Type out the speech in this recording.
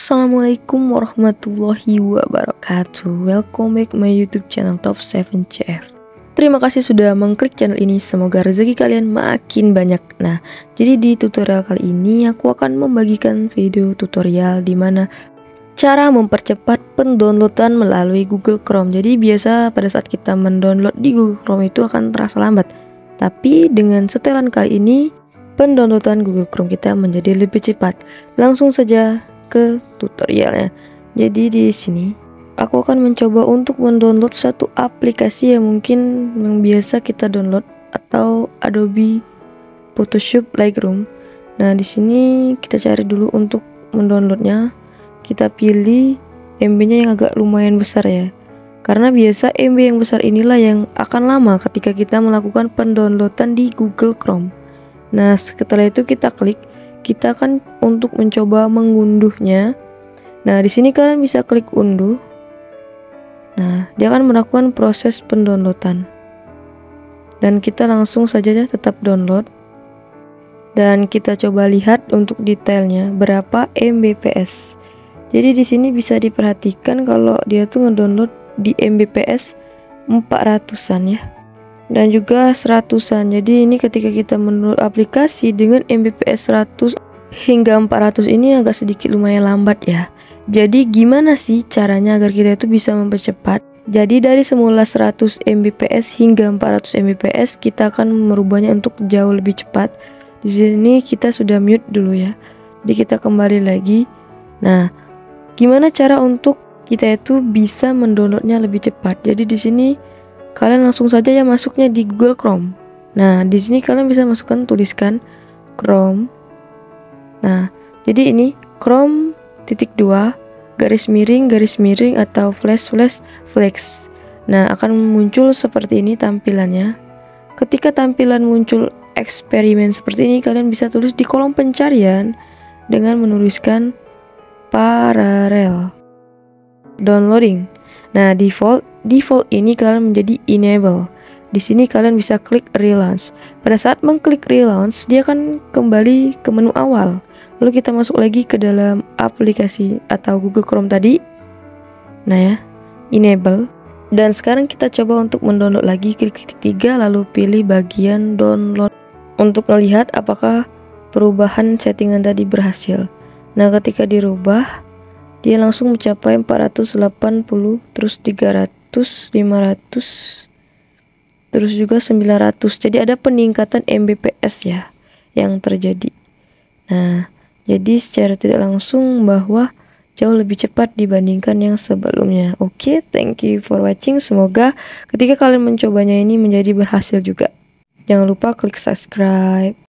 Assalamualaikum warahmatullahi wabarakatuh. Welcome back my YouTube channel Top 7 CF. Terima kasih sudah mengklik channel ini. Semoga rezeki kalian makin banyak. Nah, jadi di tutorial kali ini aku akan membagikan video tutorial di mana cara mempercepat pendownloadan melalui Google Chrome. Jadi biasa pada saat kita mendownload di Google Chrome itu akan terasa lambat. Tapi dengan setelan kali ini pendownloadan Google Chrome kita menjadi lebih cepat. Langsung saja ke tutorialnya. Jadi di sini aku akan mencoba untuk mendownload satu aplikasi yang mungkin yang biasa kita download atau Adobe Photoshop Lightroom. Nah, di sini kita cari dulu untuk mendownloadnya. Kita pilih MB-nya yang agak lumayan besar ya. Karena biasa MB yang besar inilah yang akan lama ketika kita melakukan pendownloadan di Google Chrome. Nah, setelah itu kita klik, kita akan untuk mencoba mengunduhnya. Nah, di sini kalian bisa klik unduh. Nah, dia akan melakukan proses pendownloadan. Dan kita langsung saja tetap download. Dan kita coba lihat untuk detailnya berapa Mbps. Jadi di sini bisa diperhatikan kalau dia tuh ngedownload di Mbps 400-an ya. Dan juga 100-an. Jadi ini ketika kita mendownload aplikasi dengan Mbps 100 hingga 400 ini agak sedikit lumayan lambat ya. Jadi gimana sih caranya agar kita itu bisa mempercepat? Jadi dari semula 100 Mbps hingga 400 Mbps kita akan merubahnya untuk jauh lebih cepat. Di sini kita sudah mute dulu ya. Jadi kita kembali lagi. Nah, gimana cara untuk kita itu bisa mendownloadnya lebih cepat? Jadi di sini kalian langsung saja ya masuknya di Google Chrome. Nah, di sini kalian bisa masukkan tuliskan Chrome. Nah, jadi ini Chrome _2 garis miring atau flash. Nah, akan muncul seperti ini tampilannya. Ketika tampilan muncul eksperimen seperti ini, kalian bisa tulis di kolom pencarian dengan menuliskan parallel downloading. Nah, default ini kalian menjadi enable. Di sini kalian bisa klik relaunch. Pada saat mengklik relaunch, dia akan kembali ke menu awal. Lalu kita masuk lagi ke dalam aplikasi atau Google Chrome tadi. Nah ya, enable. Dan sekarang kita coba untuk mendownload lagi, klik titik 3 lalu pilih bagian download untuk melihat apakah perubahan settingan tadi berhasil. Nah, ketika dirubah, dia langsung mencapai 480, terus 300, 500, terus juga 900. Jadi ada peningkatan Mbps ya yang terjadi. Nah, jadi secara tidak langsung bahwa jauh lebih cepat dibandingkan yang sebelumnya. Oke, thank you for watching. Semoga ketika kalian mencobanya ini menjadi berhasil juga. Jangan lupa klik subscribe.